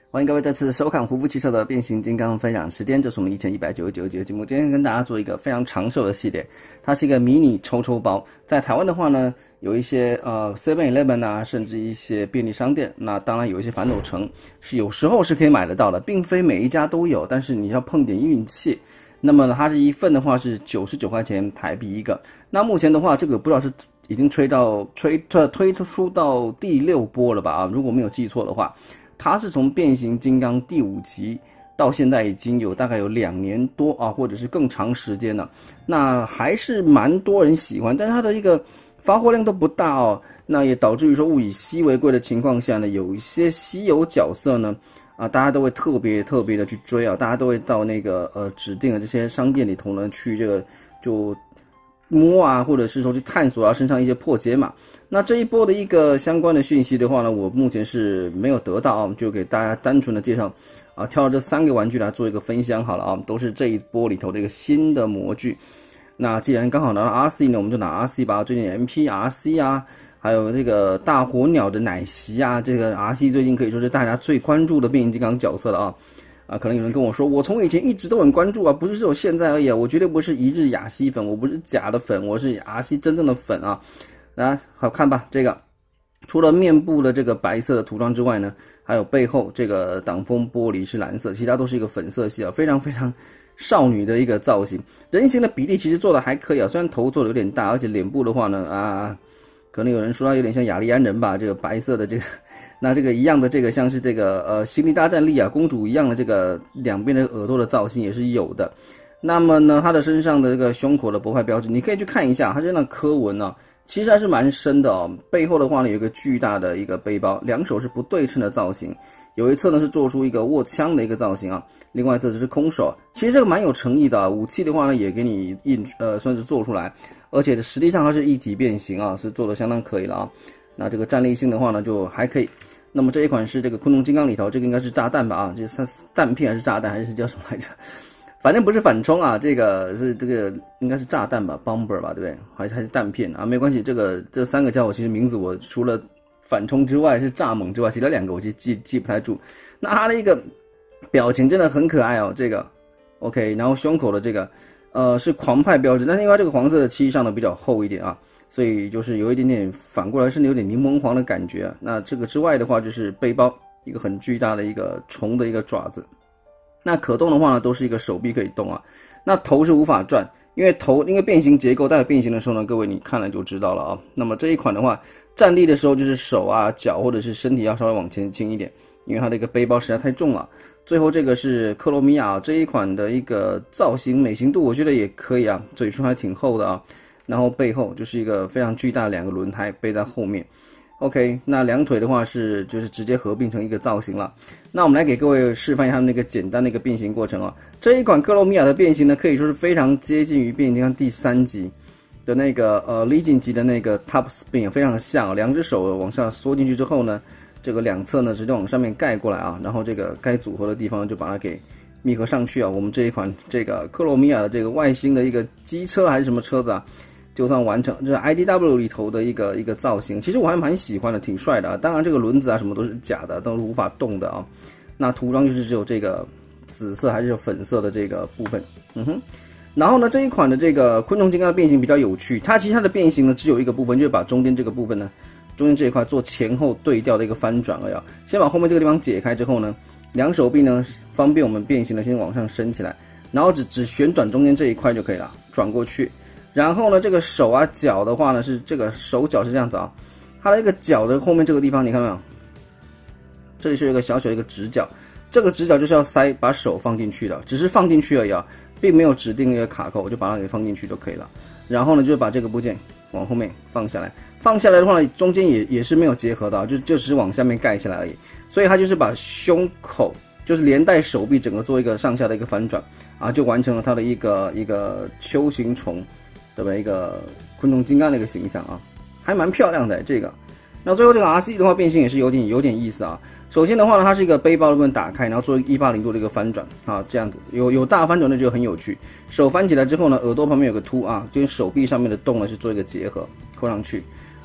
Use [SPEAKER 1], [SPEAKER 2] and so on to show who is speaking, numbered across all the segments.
[SPEAKER 1] 欢迎各位再次收看胡夫汽车的变形金刚分享时间，这是我们1199集的节目。今天跟大家做一个非常长寿的系列，它是一个迷你抽抽包。在台湾的话呢，有一些7-Eleven 啊，甚至一些便利商店，那当然有一些反斗城是有时候是可以买得到的，并非每一家都有，但是你要碰点运气。那么它是一份的话是99块钱台币一个。那目前的话，这个不知道是已经推出到第6波了吧？啊，如果没有记错的话。它是从变形金刚第5集到现在已经有大概有2年多啊，或者是更长时间了。那还是蛮多人喜欢，但是它的一个发货量都不大哦。那也导致于说物以稀为贵的情况下呢，有一些稀有角色呢，大家都会特别的去追啊，大家都会到那个指定的这些商店里头呢去这个就摸啊，或者是说去探索啊身上一些破解码。那这一波的一个相关的讯息的话呢，我目前是没有得到啊，就给大家单纯的介绍啊，挑了这3个玩具来做一个分享好了啊，都是这一波里头的一个新的模具。那既然刚好拿到 RC 呢，我们就拿 RC 吧。最近 MP、RC 啊，还有这个大火鸟的奶昔啊，这个 RC 最近可以说是大家最关注的变形金刚角色了啊。可能有人跟我说，我从以前一直都很关注啊，不是只有现在而已啊，我绝对不是一日雅西粉，我不是假的粉，我是 RC 真正的粉啊。好看吧？这个除了面部的这个白色的涂装之外呢，还有背后这个挡风玻璃是蓝色，其他都是一个粉色系啊，非常少女的一个造型。人形的比例其实做的还可以啊，虽然头做的有点大，而且脸部的话呢可能有人说它有点像雅利安人吧，这个白色的这个。那这个一样的这个像是这个星际大战莉亚公主一样的这个两边的耳朵的造型也是有的。那么呢，它的身上的这个胸口的博派标志，你可以去看一下，它这样的刻纹啊，其实还是蛮深的哦。背后的话呢，有一个巨大的一个背包，两手是不对称的造型，有一侧呢是做出一个握枪的一个造型啊，另外一侧就是空手。其实这个蛮有诚意的啊，武器的话呢也给你算是做出来，而且实际上它是一体变形啊，是做的相当可以了啊。那这个战力性的话呢就还可以。那么这一款是这个昆虫金刚里头，这个应该是炸弹吧啊，这是弹片还是炸弹还是叫什么来着？反正不是反冲啊，这个应该是炸弹吧 ，bomber 吧，对不对？还是弹片啊？没关系，这3个家伙其实名字我除了反冲之外是蚱蜢之外，其他2个我其实记不太住。那它的一个表情真的很可爱哦，这个 OK， 然后胸口的这个是狂派标志，但是因为它这个黄色的漆上的比较厚一点啊，所以就是有一点点反过来是有点柠檬黄的感觉啊。那这个之外的话就是背包，一个很巨大的一个虫的一个爪子。那可动的话呢，都是一个手臂可以动啊。那头是无法转，因为变形结构带变形的时候呢，各位你看了就知道了啊。那么这一款的话，站立的时候就是手啊、脚或者是身体要稍微往前倾一点，因为它的一个背包实在太重了。最后这个是克罗米亚这一款的一个造型美型度，我觉得也可以啊，嘴唇还挺厚的啊。然后背后就是一个非常巨大的2个轮胎背在后面。OK， 那2腿的话就是直接合并成一个造型了。那我们来给各位示范一下那个简单的一个变形过程啊。这一款克罗米亚的变形呢，可以说是非常接近于变形金刚第3集的那个Legion 级的那个 Top Spin， 非常的像2只手往下缩进去之后呢，这个2侧呢直接往上面盖过来啊，然后这个该组合的地方就把它给密合上去啊。我们这一款这个克罗米亚的这个外星的一个机车还是什么车子啊？就算完成，这是 IDW 里头的一个造型，其实我还蛮喜欢的，挺帅的啊。当然这个轮子啊什么都是假的，都是无法动的啊。那涂装就是只有这个紫色还是粉色的这个部分，然后呢这一款的这个昆虫金刚的变形比较有趣，它其实它的变形呢只有一个部分，就是把中间这个部分呢，中间这一块做前后对调的一个翻转而已。先把后面这个地方解开之后呢，2手臂呢方便我们变形的先往上升起来，然后只旋转中间这一块就可以了，转过去。然后呢，这个手啊脚的话呢，是这个手脚是这样子啊，它的一个脚的后面这个地方，你看到没有？这里是有一个小小的一个直角，这个直角就是要把手放进去的，只是放进去而已啊，并没有指定一个卡扣，我就把它给放进去就可以了。然后呢，就把这个部件往后面放下来，放下来的话呢，中间也是没有结合的，就只是往下面盖起来而已。所以它就是把胸口就是连带手臂整个做一个上下的一个翻转啊，就完成了它的一个球形虫。对吧？一个昆虫金刚的一个形象啊，还蛮漂亮的这个。那最后这个 RC 的话变形也是有点意思啊。首先的话呢，它是一个背包的部分打开，然后做180度的一个翻转啊，这样子有大翻转的就很有趣。手翻起来之后呢，耳朵旁边有个凸啊，跟手臂上面的洞呢是做一个结合，扣上去。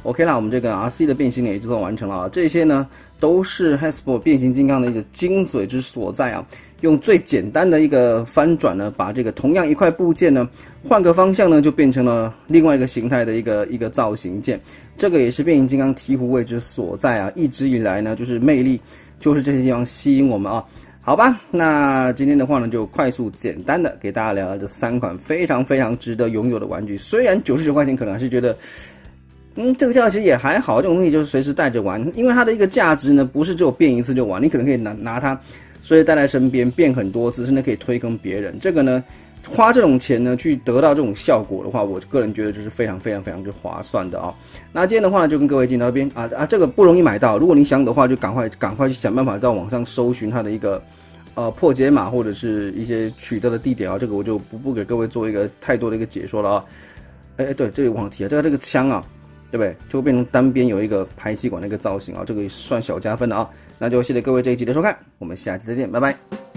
[SPEAKER 1] OK 啦，我们这个 RC 的变形呢也就算完成了啊。这些呢都是 Hasbro 变形金刚的一个精髓之所在啊。用最简单的一个翻转呢，把这个同样一块部件呢，换个方向呢，就变成了另外一个形态的一个造型件。这个也是变形金刚醍醐味之所在啊！一直以来呢，就是魅力，就是这些地方吸引我们啊。好吧，那今天的话呢，就快速简单的给大家聊聊这3款非常非常值得拥有的玩具。虽然99块钱可能还是觉得，这个价其实也还好，这种东西就是随时带着玩，因为它的一个价值呢，不是只有变一次就完，你可能可以拿它随时带在身边，变很多次，甚至可以推坑别人。这个呢，花这种钱呢，去得到这种效果的话，我个人觉得就是非常非常非常之划算的啊。那今天的话呢，就跟各位进到这边啊，这个不容易买到，如果你想的话，就赶快去想办法到网上搜寻它的一个破解码或者是一些取得的地点啊，这个我就不给各位做一个太多的一个解说了啊。对，这个忘了提啊，这个枪啊，对不对？就会变成单边有一个排气管的一个造型啊，这个算小加分的啊。那就谢谢各位这一集的收看，我们下期再见，拜拜。